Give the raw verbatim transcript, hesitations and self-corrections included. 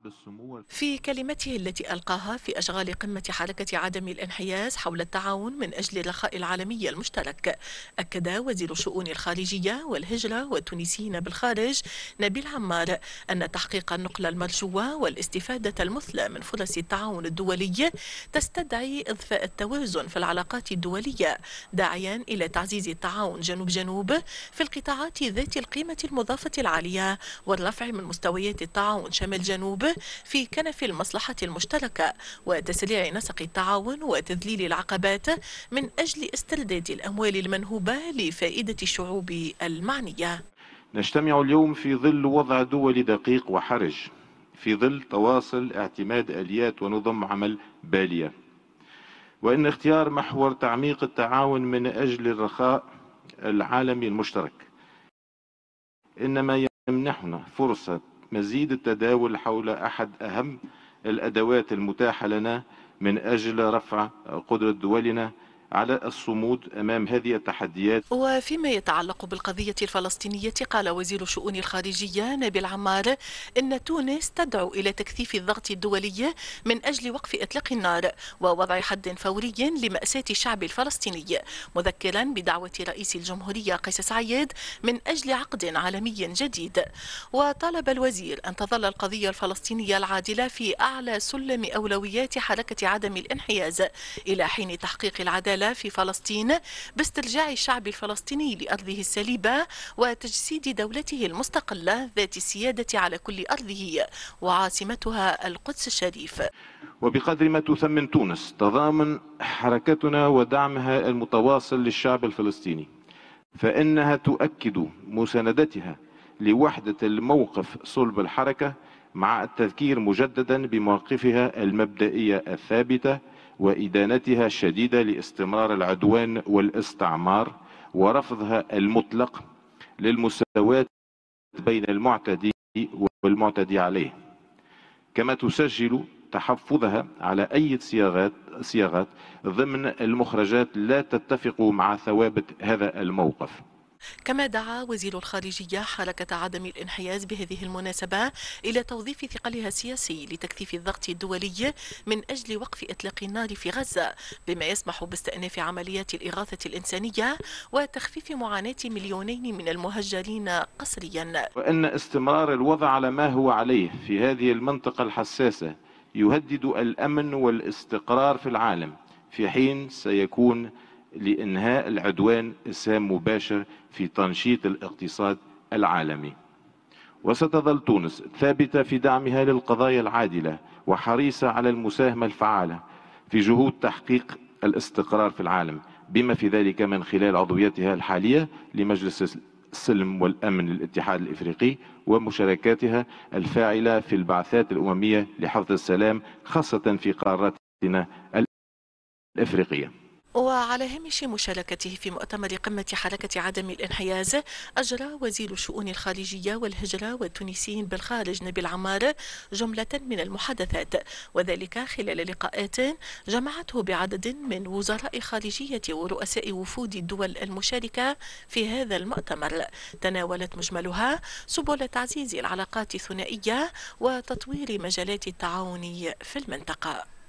في كلمته التي ألقاها في أشغال قمة حركة عدم الانحياز حول التعاون من أجل الرخاء العالمي المشترك، أكد وزير الشؤون الخارجية والهجرة والتونسيين بالخارج نبيل عمار أن تحقيق النقلة المرجوة والاستفادة المثلى من فرص التعاون الدولي تستدعي إضفاء التوازن في العلاقات الدولية، داعيا إلى تعزيز التعاون جنوب جنوب في القطاعات ذات القيمة المضافة العالية والرفع من مستويات التعاون شمال جنوب في كنف المصلحة المشتركة وتسريع نسق التعاون وتذليل العقبات من أجل استرداد الأموال المنهوبة لفائدة الشعوب المعنية. نجتمع اليوم في ظل وضع دولي دقيق وحرج، في ظل تواصل اعتماد آليات ونظم عمل بالية، وإن اختيار محور تعميق التعاون من أجل الرخاء العالمي المشترك إنما يمنحنا فرصة مزيد التداول حول أحد أهم الأدوات المتاحة لنا من أجل رفع قدرة دولنا على الصمود أمام هذه التحديات. وفيما يتعلق بالقضية الفلسطينية، قال وزير الشؤون الخارجية نبيل عمار إن تونس تدعو إلى تكثيف الضغط الدولي من أجل وقف إطلاق النار ووضع حد فوري لمأساة الشعب الفلسطيني، مذكرا بدعوة رئيس الجمهورية قيس سعيد من أجل عقد عالمي جديد. وطالب الوزير أن تظل القضية الفلسطينية العادلة في أعلى سلم أولويات حركة عدم الانحياز إلى حين تحقيق العدالة في فلسطين باسترجاع الشعب الفلسطيني لأرضه السليبة وتجسيد دولته المستقلة ذات السيادة على كل أرضه وعاصمتها القدس الشريف. وبقدر ما تثمن تونس تضامن حركتنا ودعمها المتواصل للشعب الفلسطيني، فإنها تؤكد مساندتها لوحدة الموقف صلب الحركة مع التذكير مجددا بمواقفها المبدئية الثابتة وإدانتها الشديدة لاستمرار العدوان والاستعمار ورفضها المطلق للمساواة بين المعتدي والمعتدي عليه، كما تسجل تحفظها على أي صياغات صياغات ضمن المخرجات لا تتفق مع ثوابت هذا الموقف. كما دعا وزير الخارجية حركة عدم الانحياز بهذه المناسبة إلى توظيف ثقلها السياسي لتكثيف الضغط الدولي من أجل وقف إطلاق النار في غزة بما يسمح باستئناف عمليات الإغاثة الإنسانية وتخفيف معاناة مليونين من المهجرين قسريا. وأن استمرار الوضع على ما هو عليه في هذه المنطقة الحساسة يهدد الأمن والاستقرار في العالم، في حين سيكون لإنهاء العدوان إسهام مباشر في تنشيط الاقتصاد العالمي. وستظل تونس ثابتة في دعمها للقضايا العادلة وحريصة على المساهمة الفعالة في جهود تحقيق الاستقرار في العالم، بما في ذلك من خلال عضويتها الحالية لمجلس السلم والأمن للاتحاد الإفريقي ومشاركاتها الفاعلة في البعثات الأممية لحفظ السلام خاصة في قارتنا الإفريقية. وعلى هامش مشاركته في مؤتمر قمة حركة عدم الانحياز، أجرى وزير الشؤون الخارجية والهجرة والتونسيين بالخارج نبيل عمار جملة من المحادثات، وذلك خلال لقاءات جمعته بعدد من وزراء خارجية ورؤساء وفود الدول المشاركة في هذا المؤتمر، تناولت مجملها سبل تعزيز العلاقات الثنائية وتطوير مجالات التعاون في المنطقة.